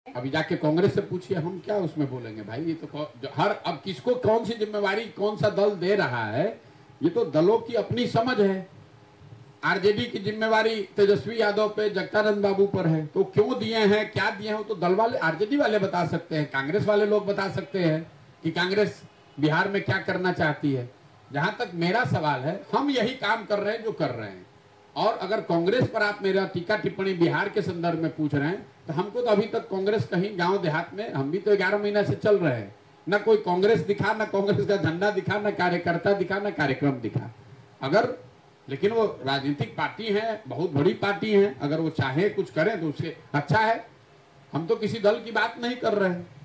अभी जाके कांग्रेस से पूछिए, हम क्या उसमें बोलेंगे भाई। ये तो हर अब किसको कौन सी जिम्मेवारी कौन सा दल दे रहा है, ये तो दलों की अपनी समझ है। आरजेडी की जिम्मेवारी तेजस्वी यादव पे, जगदानंद बाबू पर है, तो क्यों दिए हैं, क्या दिए हैं, तो दल वाले, आरजेडी वाले बता सकते हैं, कांग्रेस वाले लोग बता सकते हैं कि कांग्रेस बिहार में क्या करना चाहती है। जहां तक मेरा सवाल है, हम यही काम कर रहे हैं जो कर रहे हैं। और अगर कांग्रेस पर आप मेरा टीका टिप्पणी बिहार के संदर्भ में पूछ रहे हैं, तो हमको तो अभी तक कांग्रेस कहीं गांव देहात में, हम भी तो 11 महीना से चल रहे हैं, ना कोई कांग्रेस दिखा, ना कांग्रेस का झंडा दिखा, ना कार्यकर्ता दिखा, ना कार्यक्रम दिखा। अगर लेकिन वो राजनीतिक पार्टी है, बहुत बड़ी पार्टी है, अगर वो चाहे कुछ करें तो उससे अच्छा है। हम तो किसी दल की बात नहीं कर रहे हैं।